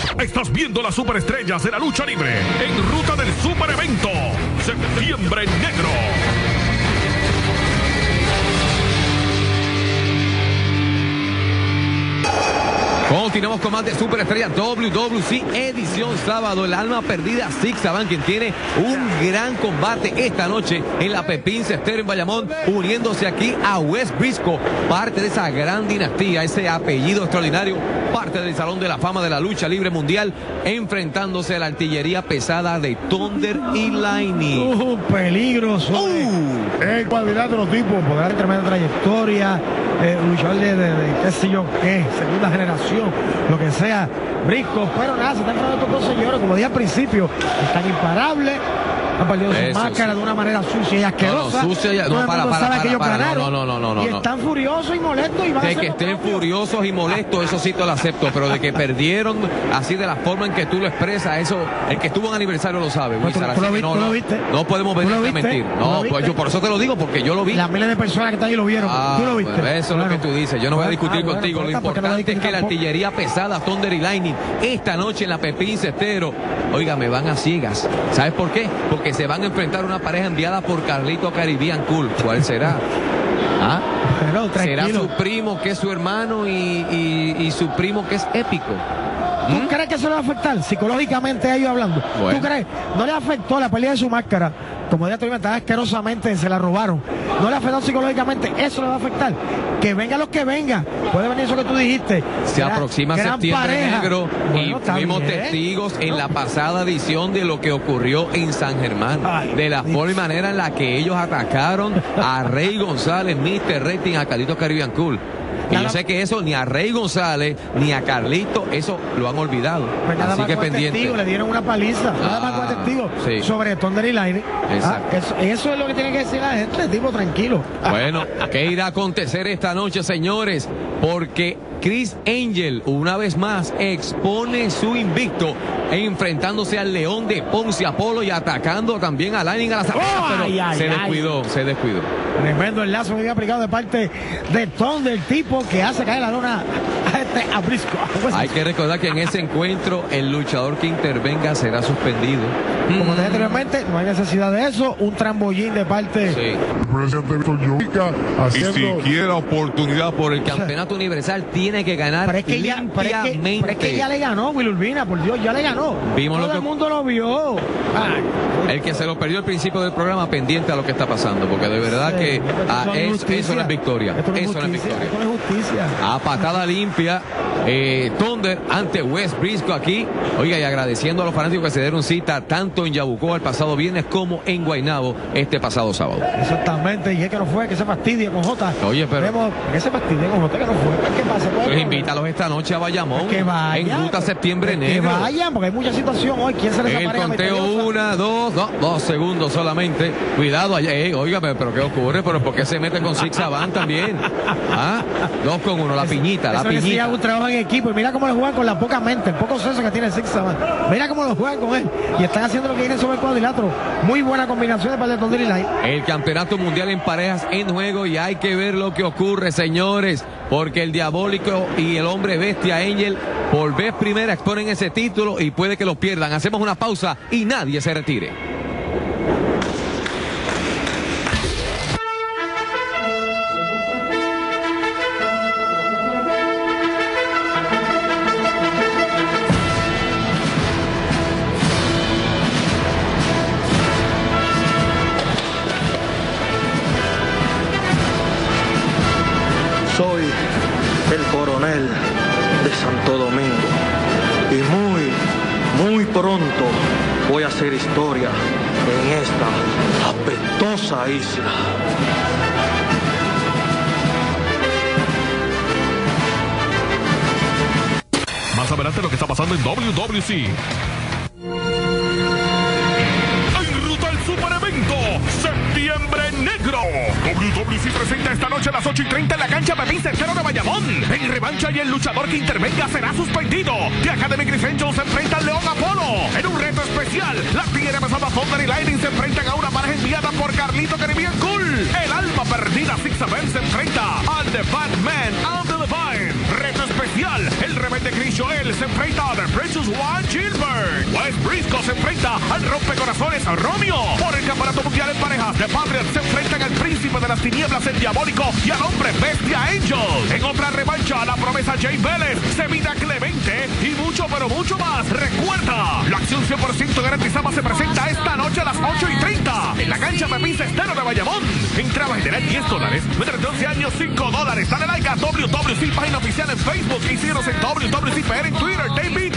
Estás viendo las superestrellas de la lucha libre en ruta del super evento Septiembre Negro. Continuamos con más de Superestrella WWC edición sábado. El alma perdida Six Saban, quien tiene un gran combate esta noche en la Pepín Cestero en Bayamón, uniéndose aquí a Wes Briscoe, parte de esa gran dinastía, ese apellido extraordinario, parte del Salón de la Fama de la Lucha Libre Mundial, enfrentándose a la artillería pesada de Thunder y Lightning. Peligroso. El cuadrilátero tipo, podrá tener tremenda trayectoria, luchador de qué sé yo qué, segunda generación, lo que sea, Briscoe, pero nada, se están enfrentando estos dos señores, como dije al principio, están imparables. Han perdido su máscara de una manera sucia y asquerosa. Sucia, no, no. Y están furiosos y molestos. Y van de que estén furiosos y molestos, eso sí te lo acepto, pero de que perdieron así de la forma en que tú lo expresas, eso, el que estuvo en aniversario lo sabe. ¿Tú lo viste? No podemos venir a mentir. No, pues yo por eso te lo digo, porque yo lo vi. Las miles de personas que están ahí lo vieron. ¿Tú lo viste? Pues eso es lo que tú dices. Yo no voy a discutir contigo. Lo importante es que la artillería pesada, Thunder y Lightning, esta noche en la Pepín Cestero, oiga, me van a ciegas. ¿Sabes por qué? Porque se van a enfrentar una pareja enviada por Carlito Caribbean Cool. ¿Cuál será? ¿Ah? Pero, será su primo que es su hermano y su primo que es épico. ¿Tú crees que eso le va a afectar psicológicamente a ellos hablando? Bueno. ¿Tú crees? No le afectó la pérdida de su máscara, como ya te comenté, asquerosamente se la robaron. No le afectó psicológicamente, eso le va a afectar. Que venga lo que venga, puede venir eso que tú dijiste. Se aproxima Septiembre Negro y fuimos testigos en la pasada edición de lo que ocurrió en San Germán. De la forma y manera en la que ellos atacaron a Rey González, Mr. Rating, a Carlito Caribbean Cool. Y yo sé que eso ni a Rey González ni a Carlito, eso lo han olvidado. Pues así que pendiente. Testigo, le dieron una paliza, nada más con testigo sobre Thunder y Lightning. Eso es lo que tiene que decir la gente, tipo tranquilo. Bueno, ¿qué irá a acontecer esta noche, señores? Porque Chris Angel, una vez más, expone su invicto enfrentándose al León de Ponce Apolo y atacando también a Lightning a la zapata, pero se descuidó. Tremendo enlace muy bien aplicado de parte de Thunder, el tipo que hace caer la lona a Briscoe. Hay que recordar que en ese encuentro el luchador que intervenga será suspendido. Como dije anteriormente, no hay necesidad de eso. Un trambollín de parte del presidente. Y si quiere la oportunidad por el campeonato universal, tiene que ganar limpiamente. Pero es que ya le ganó Will Urbina, por Dios, ya le ganó. Todo el mundo lo vio. El que se lo perdió al principio del programa, pendiente a lo que está pasando, porque de verdad que eso no es victoria. Eso no es victoria. Esto no es justicia. A patada limpia, Thunder ante Wes Briscoe aquí. Oiga, y agradeciendo a los fanáticos que se dieron cita tanto en Yabucoa el pasado viernes como en Guaynabo este pasado sábado. Exactamente, y es que no fue, que se fastidie con Jota. Oye, pero que se fastidie con Jota, que no fue. ¿Qué pasa? Pues invítalos esta noche a Bayamón, que vayan, en ruta Septiembre Negro. Que vayan, porque hay mucha situación hoy. ¿Quién se les el conteo 1, 2, 2 segundos solamente. Cuidado allá, óigame, pero ¿qué ocurre? ¿Pero por qué se mete con Six Saban también? 2 con 1, la piñita, la piñita. Sí, un trabajo en equipo, y mira cómo le juegan con la poca mente, el poco senso que tiene Six Saban. Mira cómo lo juegan con él, y están haciendo lo que viene sobre el cuadrilátero. Muy buena combinación de parte de Thunder y Light. El campeonato mundial en parejas en juego, y hay que ver lo que ocurre, señores, porque el diabólico y el hombre bestia Angel por vez primera exponen ese título y puede que lo pierdan. Hacemos una pausa y nadie se retire. Soy el coronel de Santo Domingo y muy pronto voy a hacer historia en esta apestosa isla. Más adelante lo que está pasando en WWC. En ruta al super evento Septiembre Negro. WWC presenta esta noche a las 8:30 en la cancha Pepín Cestero de Bayamón. En revancha, y el luchador que intervenga será suspendido. The Academy Chris Angel se enfrenta al León Apolo. En un reto especial, la artillería pesada Thunder y Lightning se enfrentan a una pareja enviada por Carlito Caribbean Cool. El alma perdida Six Saban se enfrenta al The Batman and the Divine. Reto especial, el rebelde de Chris Joel se enfrenta a The Precious One Gilbert. Wes Briscoe se enfrenta al rompecorazones Romeo. Por el campeonato mundial en parejas, The Patriots se enfrentan al príncipe de las tinieblas, el diabólico, y al hombre bestia Angel. En otra revancha, la promesa Jay Vélez, Semida Clemente y mucho, pero mucho más. Recuerda, la acción 100% garantizada se presenta esta noche a las 8:30 en la cancha Pepín Cestero de Bayamón. Entrada general $10. Menores de 11 años, $5. Dale like a WWC, página oficial en Facebook, y síguenos en WWCPR en Twitter. Te invito